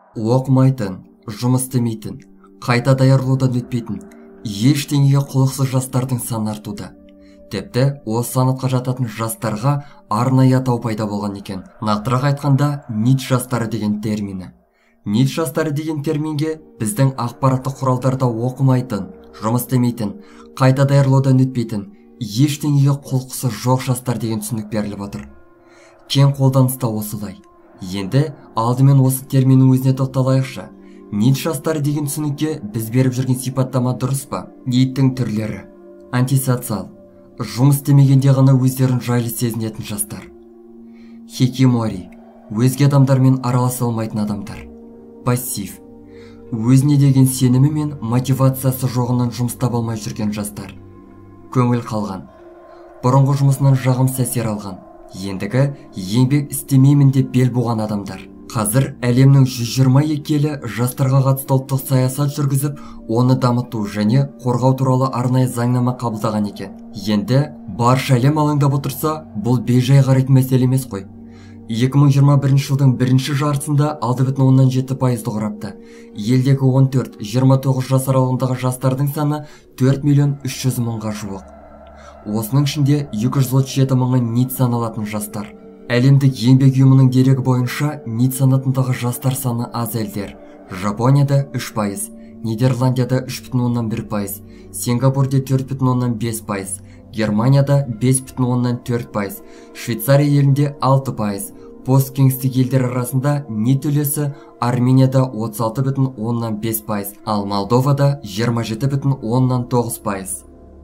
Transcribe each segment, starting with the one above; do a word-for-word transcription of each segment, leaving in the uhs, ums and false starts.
Оқымайтын, жұмыс істемейтін, қайта даярлаудан өтпейтін, ештеңеге құлықсыз жастардың саны артуда. Тіпті осы санатқа жататын жастарға арнайы атау пайда болған екен. Нақтырақ айтқанда, нит жастары деген термині. Нит жастары деген терминге біздің ақпараттық құралдарда оқымайтын, жұмыс істемейтін, қайта даярлаудан өтпейтін, ештеңеге құлықсыз жоқ жастар деген түсінік беріліп отыр. Кең қолданыста осылай. Енді алдымен осы терминнің өзіне тоқталайықшы. Нит жастары деген түсінікке біз беріп жүрген сипаттама дұрыс па? Ниттің түрлері: антисоциал, жұмыс істемегенде ғана өздерін жайлы сезінетін жастар. Хикимори, өзге адамдармен араласа алмайтын адамдар. Пассив, өзіне деген сенімі мен мотивациясы жоғынан жұмыс таба алмай жүрген жастар. Көңіл қалған, бұрынғы жұмысынан жағымсыз әсер алған, ендігі еңбек істемеймін деп бел буған адамдар. Қазір әлемнің жүз жиырма екі елі жастарға қатысты ұлттық саясат жүргізіп, оны дамыту және қорғау туралы арнайы заңнама қабылдаған екен. Енді барша әлем алаңдап отырса, бұл бейжай қарайтын мәселе емес қой. екі мың жиырма бірінші жылдың бірінші жартысында алты бүтін оннан жеті пайызды құрапты. Елдегі он төрт жиырма тоғыз жас аралығындағы жастардың саны төрт миллион үш жүз мыңға жуық. Осының ішінде екі жүз отыз жеті мыңы нит саналатын жастар. Әлемдік еңбек ұйымының дерегі бойынша нит санатындағы жастар саны аз елдер. Жапонияда үш пайыз, Нидерландияда үш бүтін оннан бір пайыз, Сингапурде төрт бүтін оннан бес пайыз, Германияда бес бүтін оннан төрт пайыз, Швейцария елінде алты пайыз. Посткеңістік елдер арасында нит үлесі Арменияда отыз алты бүтін оннан бес пайыз, ал Молдовада жиырма жеті бүтін оннан тоғыз пайыз.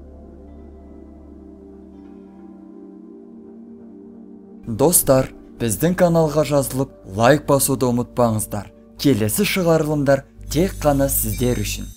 Достар, біздің каналға жазылып, лайк басуды ұмытпаңыздар. Келесі шығарылымдар тек қана сіздер үшін.